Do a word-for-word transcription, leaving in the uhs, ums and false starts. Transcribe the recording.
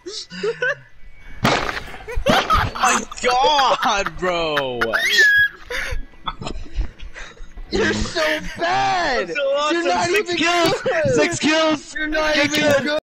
My God, bro! You're so bad! So awesome. You're not Six even kills! good! Six kills! You're not Get even killed. good!